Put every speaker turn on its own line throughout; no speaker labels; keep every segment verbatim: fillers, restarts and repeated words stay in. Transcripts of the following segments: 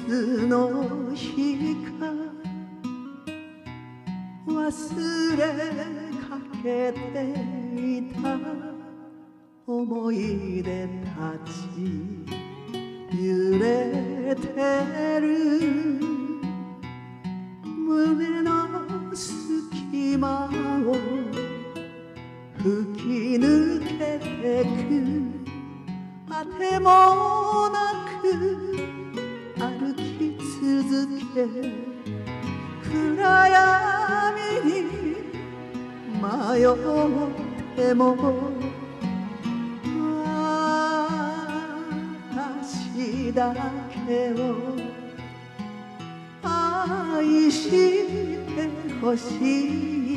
つの日か忘れかけていた思い出たち揺れてる胸の隙間を吹き抜けてくあてもなく歩き続け暗闇に迷っても私だけを愛してほしい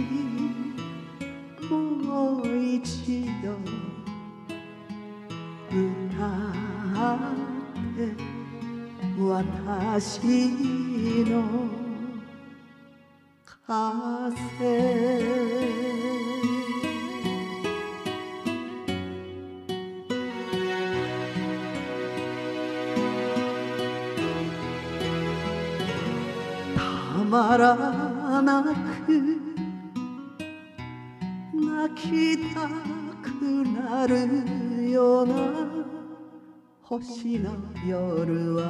もう一度歌って私の風たまらなく泣きたくなるような星の夜は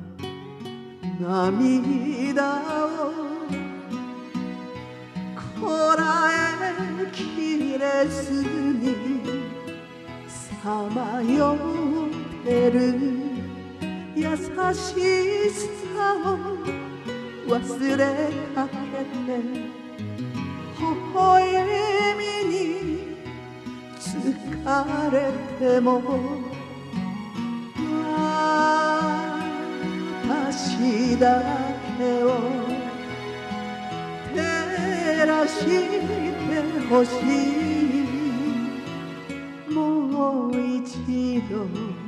涙をこらえきれずにさまよってる優しさを忘れかけて微笑みに疲れても私だけを照らしてほしいもう一度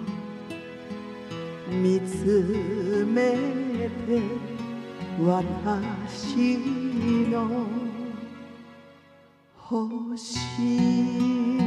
見つめて私の星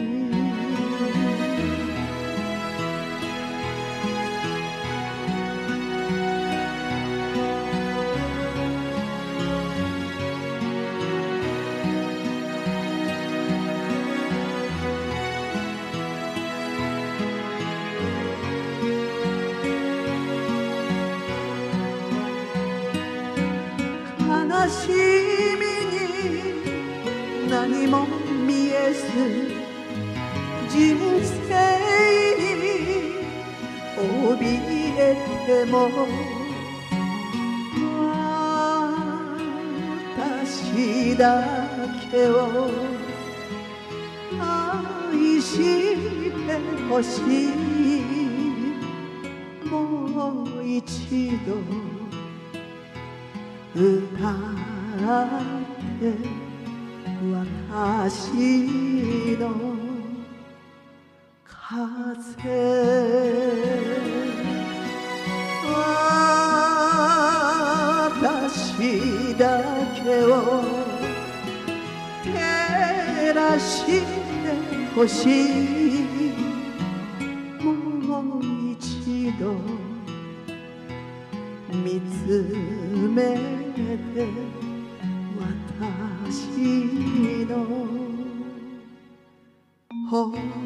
悲しみに何も見えず人生に怯えても私だけを愛してほしいもう一度歌って私の風私だけを照らしてほしいもう一度見つめて私の星